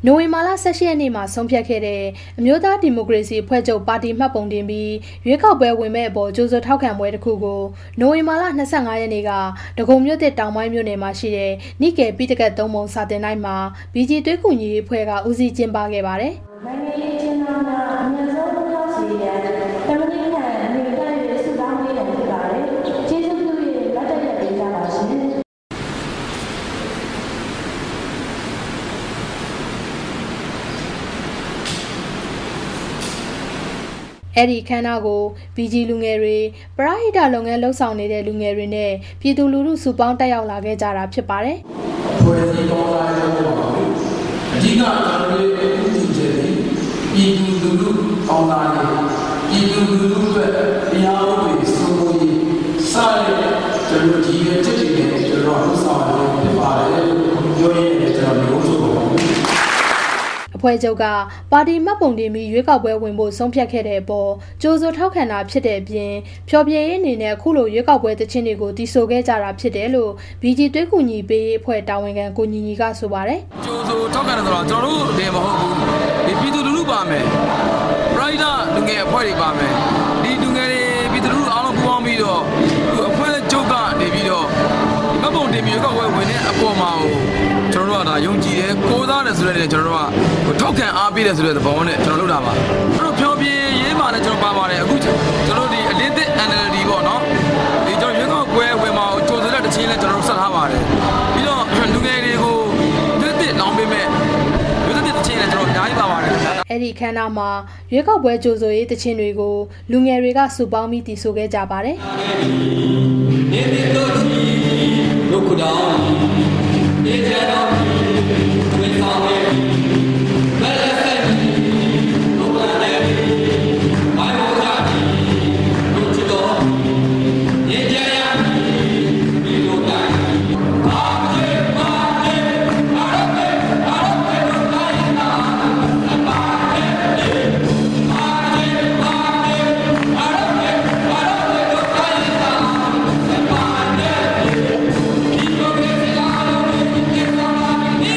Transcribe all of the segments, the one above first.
နိုဝင်ဘာလ18ရက်နေ့မှာဆုံးဖြတ်ခဲ့တဲ့အမျိုးသားဒီမိုကရေစီအဖွဲ့ချုပ်ပါတီမှတ်ပုံတင်ပြီးရွေးကောက်ပွဲဝင်မဲ့အပေါ်ကြိုးစိုးထောက်ခံပွဲတစ်ခုကိုနိုဝင်ဘာလ25ရက်နေ့ကဒဂုံမြို့တစ်တောင်ပိုင်းမြို့နယ်မှာရှိတဲ့နိကေပိတကတ်သုံးပုံစာတင်တိုင်းမှာ BG သွေးကူညီရေးအဖွဲ့ကဦးစီးကျင်းပခဲ့ပါတယ်။နိုင်ငံရေးအကျဉ်းသားများအမြင့်ဆုံးပြောစီရန်တမန်တော်အနေနဲ့ရေးစုတောင်းပေးတယ်ဖြစ်ပါတယ်။ကျေးဇူးပြု၍လက်တက်ရပေးကြပါရှင်။အဲ့ဒီခန်းနာကို BG လူငယ်တွေပရဟိတလုပ်ငန်းလှုပ်ဆောင်နေတဲ့လူငယ်တွေနဲ့ပြည်သူလူထုစုပေါင်းတက်ရောက်လာခဲ့ကြတာဖြစ်ပါတယ်။ဖွဲ့စည်းတော်လာတဲ့ပုံပါပဲ။အဓိကကျွန်တော်တို့ရဲ့အထူးချက်တွေပြည်သူလူထုအောင်လာတဲ့ပြည်သူလူထုအတွက်တရားဥပဒေစိုးမိုးရေးစတဲ့ကျွန်တော်ဒီရဲ့ချက်တွေနဲ့ကျွန်တော်လှုပ်ဆောင်ရဖြစ်ပါတယ်လို့ပြောရရင်ကျွန်တော်မျိုးဆိုပါဘူး။အဖွဲ့ချုပ်ကပါတီမှတ်ပုံတင်ပြီးရွေးကောက်ပွဲဝင်ဖို့ဆုံးဖြတ်ခဲ့တဲ့အပေါ်ကြိုးစိုးထောက်ခံတာဖြစ်တဲ့အပြင်ဖျော်ဖြေရေးအနေနဲ့အခုလိုရွေးကောက်ပွဲတခြင်းတွေကိုတည်ဆိုခဲ့ကြတာဖြစ်တယ်လို့ BG သွေးကူညီပေးအဖွဲ့တာဝန်ခံကိုညီညီကဆိုပါတယ်။ကြိုးစိုးထောက်ခံတယ်ဆိုတော့ကျွန်တော်တို့တည်းမဟုတ်ဘူး။ဒီပြည်သူလူထုပါမယ်။ Rider လူငယ်အဖွဲ့တွေပါမယ်။ဒီလူငယ်တွေပြည်သူလူထုအားလုံးပူးပေါင်းပြီးတော့အဖွဲ့ချုပ်ကနေပြီးတော့မှတ်ပုံတင်ပြီးရွေးကောက်ပွဲဝင်တဲ့အပေါ်မှာကျွန်တော်တို့ကဒါယုံကြည်တယ်ကိုးစားတယ်ဆိုတဲ့ကျွန်တော်တို့ကထောက်ခံအားပေးတယ်ဆိုတဲ့သဘောနဲ့ကျွန်တော်လုပ်တာပါအဲ့တော့ဖြောပြရေးမှာလည်းကျွန်တော်ပါပါတယ်အခုကျွန်တော်ဒီအလင်းသစ် NLD ပေါ့နော်ဒီကျွန်တော်ရွေးကောက်ပွဲဝင်မှာကြိုးစားတဲ့တခြင်းလည်းကျွန်တော်တို့ဆက်ထားပါတယ်ပြီးတော့လူငယ်တွေကိုသစ်လောင်းပေးမဲ့ရွေးသစ်တခြင်းလည်းကျွန်တော်အများကြီးပါပါတယ်အဲ့ဒီခန်းနာမှာရွေးကောက်ပွဲကြိုးစိုးရေးတခြင်းတွေကိုလူငယ်တွေကစုပေါင်းပြီးတည်ဆိုခဲ့ကြပါတယ်နေတို့ချီဒုက္ခတောင်းနေကြတော့ဝင်ဆောင်နေဘယ်လက်ဆက်ဘုရားနဲ့ဘာလို့ကြလို့ချတော့နေကြရဒီလိုတိုင်းအာကျေပါကျေအာရမေအာရမေတို့တိုင်းနာပါကျေအာကျေပါကျေအာရမေအာရမေတို့တိုင်းနာပါကျေဒီလိုပဲလာလို့ဒီလိုလာနေ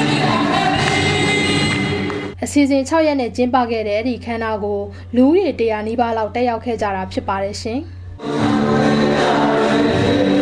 အစီအစဉ်6ရက်နဲ့ကျင်းပခဲ့တဲ့ဒီခန်းနာကိုလူဦးရေ100နီးပါးလောက်တက်ရောက်ခဲ့ကြတာဖြစ်ပါတယ်ရှင်။